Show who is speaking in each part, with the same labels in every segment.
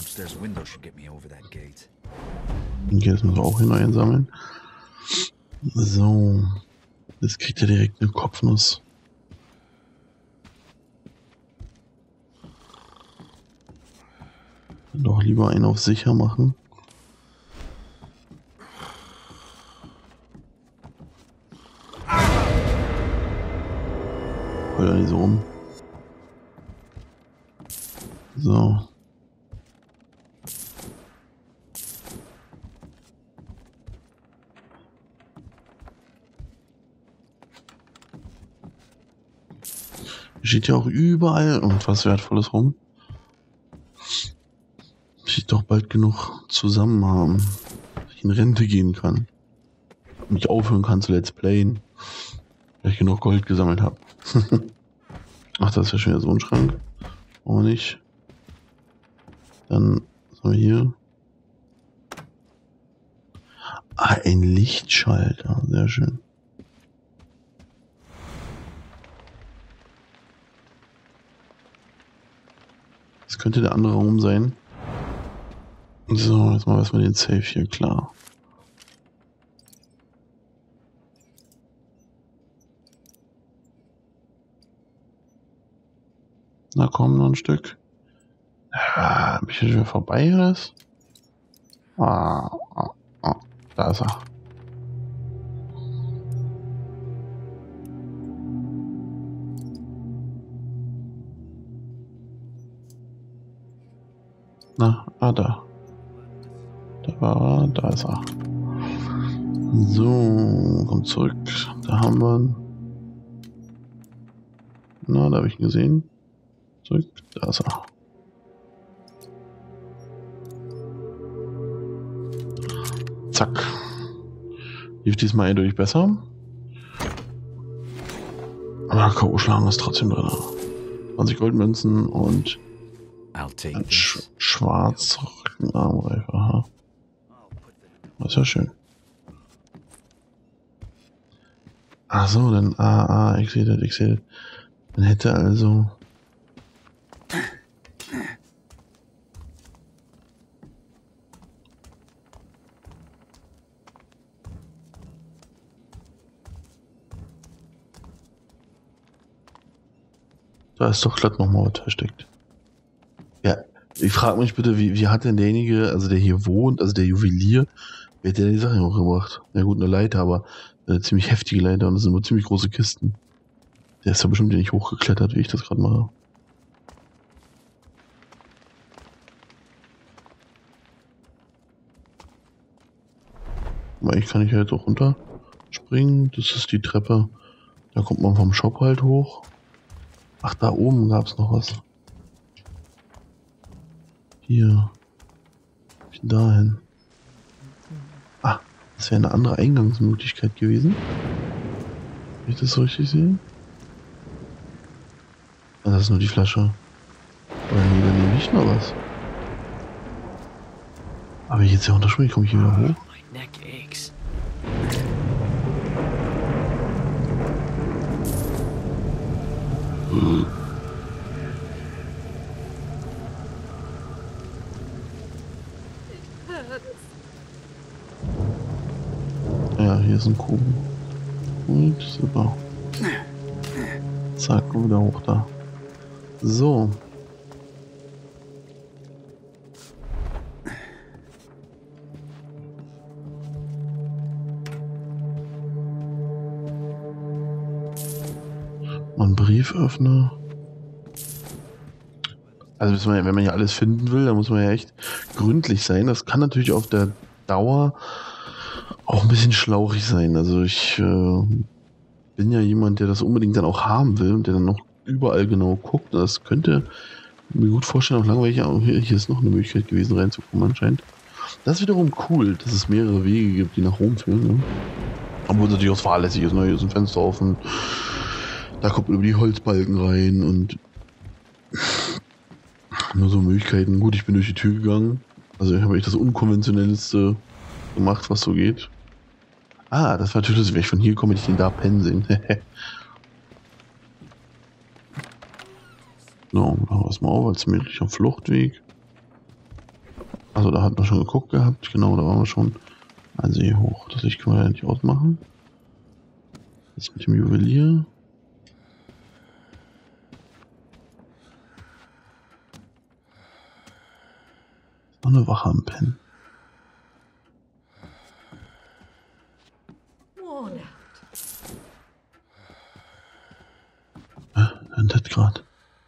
Speaker 1: upstairs window should get me over that gate.
Speaker 2: Okay, das müssen wir auch hier noch einsammeln. So. Jetzt kriegt er direkt eine Kopfnuss. Doch lieber einen auf sicher machen. Heul nicht so rum. So. Steht ja auch überall irgendwas Wertvolles rum. Ich doch bald genug zusammen haben, dass ich in Rente gehen kann. Und ich aufhören kann zu Let's Playen. Weil ich genug Gold gesammelt habe. Ach, das ist ja schon wieder so ein Schrank. Auch nicht. Dann, was haben wir hier? Ah, ein Lichtschalter. Sehr schön. Das könnte der andere Raum sein. So, jetzt mal erstmal den Safe hier klar. Na komm, noch ein Stück. Bin ich schon wieder vorbei, oder? Da ist er. Na, da. Da ist er. So, komm zurück. Da haben wir ihn. Na, da habe ich ihn gesehen. Zurück, da ist er. Zack. Lief diesmal eindeutig besser. Aber K.O. schlagen ist trotzdem drin. 20 Goldmünzen und ein Schwarzrückenarmreifer. Aha. Das ist ja schön. Ach so, dann ich sehe das. Dann hätte also da ist doch glatt nochmal was versteckt. Ja, ich frage mich bitte, wie hat denn derjenige, also der hier wohnt, also der Juwelier, wer hat der die Sachen hochgebracht? Ja gut, eine Leiter, aber eine ziemlich heftige Leiter und das sind wohl ziemlich große Kisten. Der ist ja bestimmt nicht hochgeklettert, wie ich das gerade mache. Aber ich kann halt auch runterspringen. Das ist die Treppe. Da kommt man vom Shop halt hoch. Ach, da oben gab es noch was. Hier. Ich bin dahin. Ah, das wäre eine andere Eingangsmöglichkeit gewesen. Wenn ich das so richtig sehe. Ah, das ist nur die Flasche. Oder nee, dann nehme ich noch was. Aber wenn ich jetzt hier runterspringe, komme ich hier wieder hoch. Ja, hier ist ein Kuchen. Und super. Zack, wieder hoch da. So. Ein Brieföffner. Also wenn man ja alles finden will, dann muss man ja echt gründlich sein. Das kann natürlich auf der Dauer auch ein bisschen schlauchig sein. Also ich bin ja jemand, der das unbedingt dann auch haben will und der dann noch überall genau guckt. Das könnte mir gut vorstellen, auch langweilig. Hier ist noch eine Möglichkeit gewesen, reinzukommen anscheinend. Das ist wiederum cool, dass es mehrere Wege gibt, die nach Rom führen. Ne? Obwohl es natürlich auch fahrlässig ist. Ne? Hier ist ein Fenster offen. Da kommt man über die Holzbalken rein und nur so Möglichkeiten. Gut, ich bin durch die Tür gegangen. Also ich habe echt das Unkonventionellste gemacht, was so geht. Ah, das war natürlich, wenn ich von hier komme, hätte ich den da pennen sehen. So, machen wir es mal auf als möglicher Fluchtweg. Achso, da hat man schon geguckt gehabt. Genau, da waren wir schon. Also hier hoch. Das Licht können wir ja nicht ausmachen. Jetzt mit dem Juwelier. Noch eine Wache am Pen. Das gerade.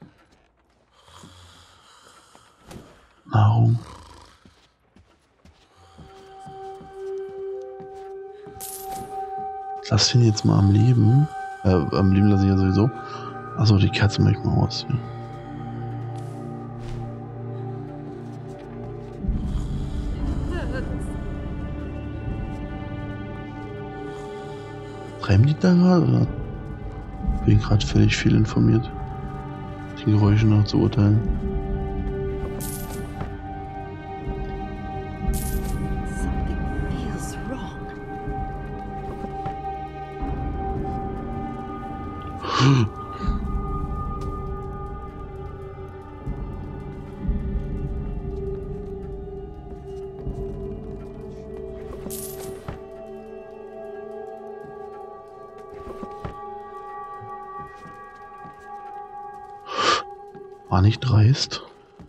Speaker 2: Nahrung. Lass ihn jetzt mal am Leben. Am Leben lasse ich ja sowieso. Achso, die Kerze mache ich mal aus. Ja. Treiben die da gerade? Oder? Bin gerade völlig viel informiert. Die Geräusche nach zu urteilen. War nicht dreist.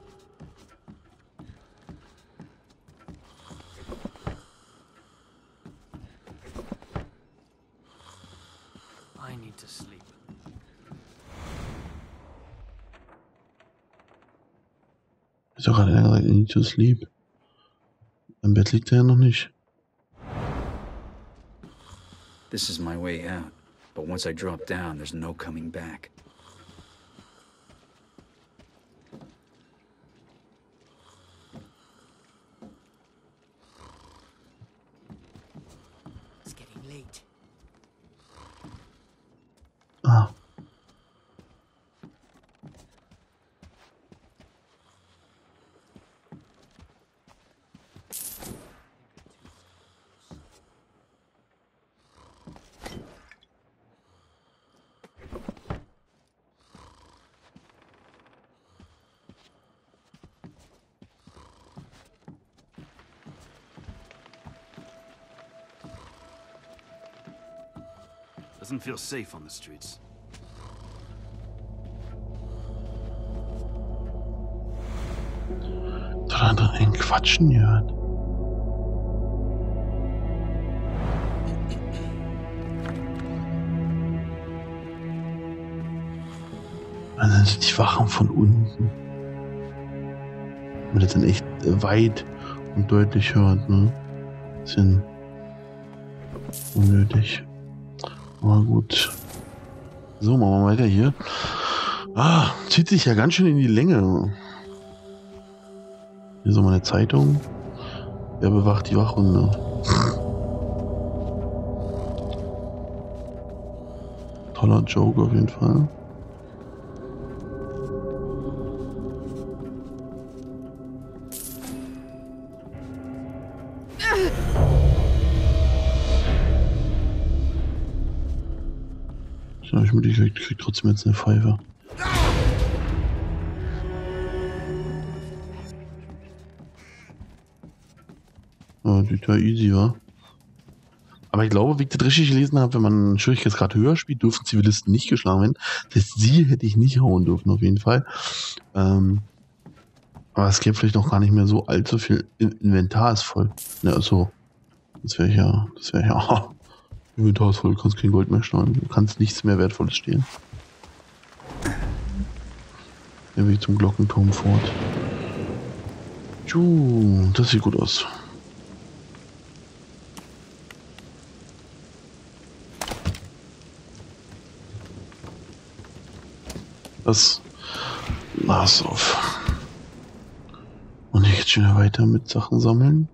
Speaker 3: I need to sleep.
Speaker 2: Ist doch gerade gesagt, I need to sleep. Im Bett liegt er ja noch nicht.
Speaker 1: This is my way out. But once I drop down, there's no coming back.
Speaker 3: It's getting late.
Speaker 2: Ah.
Speaker 4: Doesn't feel safe on the streets.
Speaker 2: Da hat er einen Quatschen gehört. Also sind die Wachen von unten. Wenn man das dann echt weit und deutlich hört, ne? Bisschen unnötig. Aber gut. So, machen wir weiter hier. Ah, zieht sich ja ganz schön in die Länge. Hier so meine Zeitung. Wer bewacht die Wachhunde? Toller Joke auf jeden Fall. Ich krieg trotzdem jetzt eine Pfeife. Ja, die da easy war. Aber ich glaube, wie ich das richtig gelesen habe, wenn man einen Schwierigkeitsgrad höher spielt, dürfen Zivilisten nicht geschlagen werden. Das heißt, sie hätte ich nicht hauen dürfen, auf jeden Fall. Aber es gäbe vielleicht noch gar nicht mehr so allzu viel. Inventar ist voll. Ja, so. Das wäre ja. Inventar ist voll, du kannst kein Gold mehr steuern. Du kannst nichts mehr Wertvolles stehlen. Der Weg zum Glockenturm fort. Das sieht gut aus. Das war's auf. Und ich jetzt schon wieder weiter mit Sachen sammeln.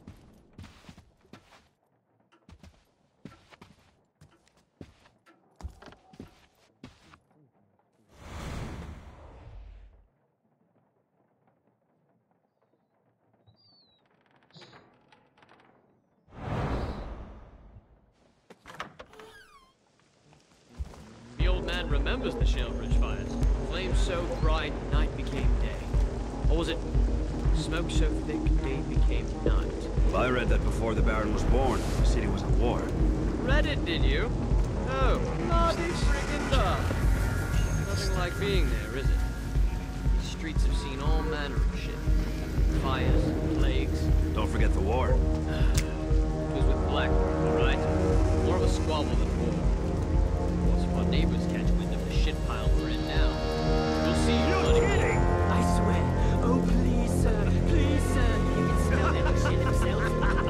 Speaker 3: The old man remembers the Shalebridge fires. Flames so bright, night became day. Or was it Smoke so thick, Dave became night.
Speaker 4: Well, I read that before the Baron was born, the city was at war.
Speaker 3: Read it, did you? Oh, bloody friggin' duh. Nothing like being there, is it? These streets have seen all manner of shit. Fires, plagues.
Speaker 4: Don't forget the war.
Speaker 3: It was with Blackburn, all right? More of a squabble than war. Once our neighbors catch wind of the shit pile we're in now, we'll see you bloody kidding.
Speaker 5: I swear. Oh, please, sir. Please, sir. You can smell that shit himself.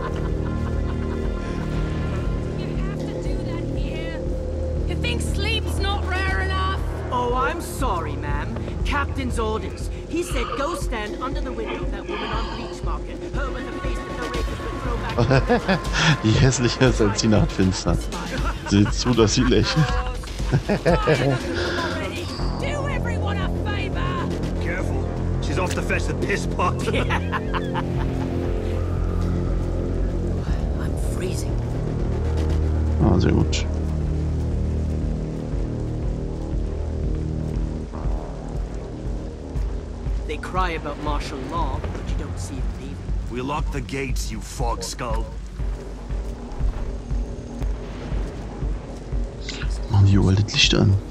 Speaker 6: You have to do that here. You think sleep's not rare enough?
Speaker 5: Oh, I'm sorry, ma'am. Captain's orders. He said go stand under the window of that woman on Bleach Market. Her with a face that the rakers would throw back.
Speaker 2: Die hässlicher ist als die Nachtfinster. Seht zu, dass sie lächelt.
Speaker 6: Already. Do everyone a favor.
Speaker 4: Careful. She's off to fetch the piss pot.
Speaker 5: I'm freezing.
Speaker 2: Ah, sehr gut.
Speaker 5: They cry about martial law, but you don't see them leaving.
Speaker 4: We lock the gates, you fog skull.
Speaker 2: Machen die überall das Licht an.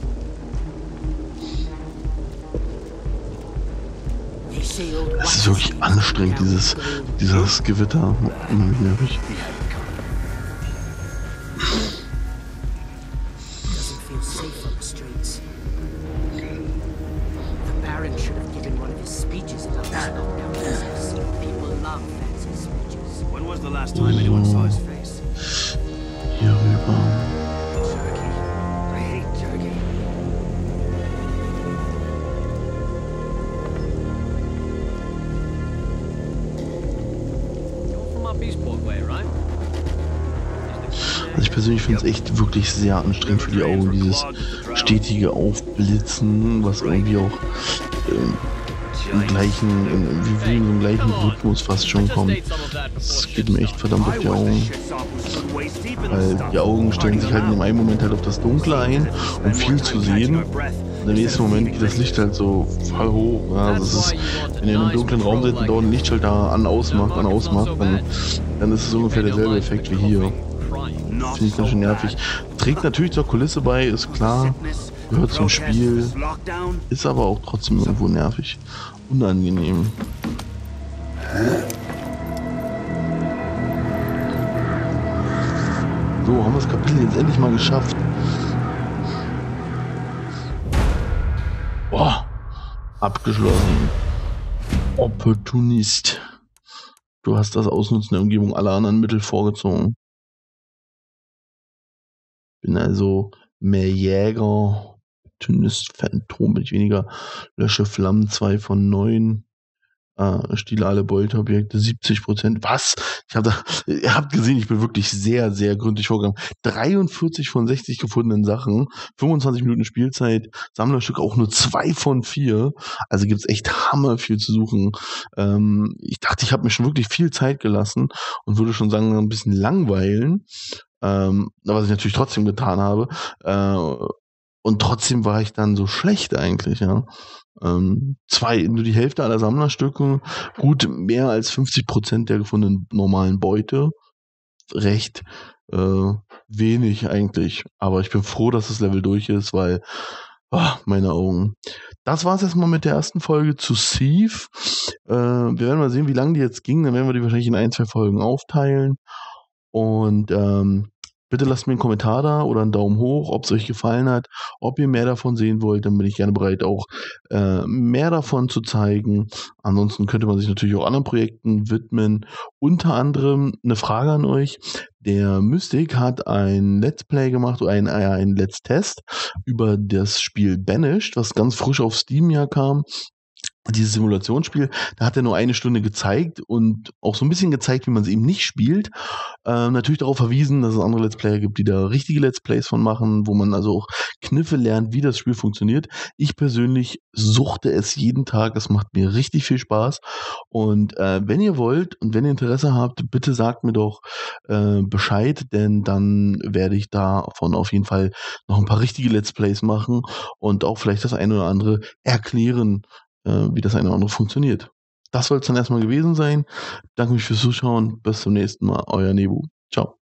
Speaker 5: They say old
Speaker 2: Es ist wirklich anstrengend, dieses Gewitter. Immer wieder nervig.
Speaker 5: doesn't feel safe on the streets. The Baron should have given one of his speeches about this lockdown business. People love fancy speeches.
Speaker 4: When was the last time anyone saw his face?
Speaker 2: Hier rüber.
Speaker 4: Turkey. I hate turkey.
Speaker 3: You're from up Eastport way, right?
Speaker 2: Also ich persönlich finde es echt wirklich sehr anstrengend für die Augen, dieses stetige Aufblitzen, was irgendwie auch im gleichen, wie in so einem gleichen Rhythmus fast schon kommt. Das geht mir echt verdammt auf die Augen. Weil die Augen stellen sich halt in dem einen Moment halt auf das Dunkle ein, um viel zu sehen. Und im nächsten Moment geht das Licht halt so voll hoch. Ja, das ist, wenn ihr in einem dunklen Raum seid und dort ein Lichtschalter an ausmacht, dann ist es ungefähr derselbe Effekt wie hier. Finde ich ganz schön nervig. Trägt natürlich zur Kulisse bei, ist klar. Gehört zum Spiel. Ist aber auch trotzdem irgendwo nervig. Unangenehm. So, haben wir das Kapitel jetzt endlich mal geschafft. Boah. Abgeschlossen. Opportunist. Du hast das Ausnutzen der Umgebung aller anderen Mittel vorgezogen. Bin also mehr Jäger, Opportunist, Phantom bin ich weniger, lösche Flammen 2 von 9, stehle alle Beuteobjekte, 70%. Was? Ihr habt gesehen, ich bin wirklich sehr, sehr gründlich vorgegangen. 43 von 60 gefundenen Sachen, 25 Minuten Spielzeit, Sammlerstück auch nur 2 von 4. Also gibt's echt hammer viel zu suchen. Ich dachte, ich habe mir schon wirklich viel Zeit gelassen und würde schon sagen, ein bisschen langweilen. Was ich natürlich trotzdem getan habe. Und trotzdem war ich dann so schlecht eigentlich, ja. Nur die Hälfte aller Sammlerstücke, gut mehr als 50% der gefundenen normalen Beute. Recht wenig eigentlich. Aber ich bin froh, dass das Level durch ist, weil meine Augen. Das war's erstmal mit der ersten Folge zu Thief. Wir werden mal sehen, wie lange die jetzt ging. Dann werden wir die wahrscheinlich in 1-2 Folgen aufteilen. Und bitte lasst mir einen Kommentar da oder einen Daumen hoch, ob es euch gefallen hat, ob ihr mehr davon sehen wollt, dann bin ich gerne bereit, auch mehr davon zu zeigen. Ansonsten könnte man sich natürlich auch anderen Projekten widmen. Unter anderem eine Frage an euch. Der Mystic hat ein Let's Play gemacht, oder ein Let's Test über das Spiel Banished, was ganz frisch auf Steam ja kam. Dieses Simulationsspiel, da hat er nur 1 Stunde gezeigt und auch so ein bisschen gezeigt, wie man es eben nicht spielt. Natürlich darauf verwiesen, dass es andere Let's Player gibt, die da richtige Let's Plays von machen, wo man also auch Kniffe lernt, wie das Spiel funktioniert. Ich persönlich suchte es jeden Tag, es macht mir richtig viel Spaß. Und wenn ihr wollt und wenn ihr Interesse habt, bitte sagt mir doch Bescheid, denn dann werde ich davon auf jeden Fall noch ein paar richtige Let's Plays machen und auch vielleicht das eine oder andere erklären, wie das eine oder andere funktioniert. das soll es dann erstmal gewesen sein. Danke mich fürs Zuschauen. Bis zum nächsten Mal. Euer Nebu. Ciao.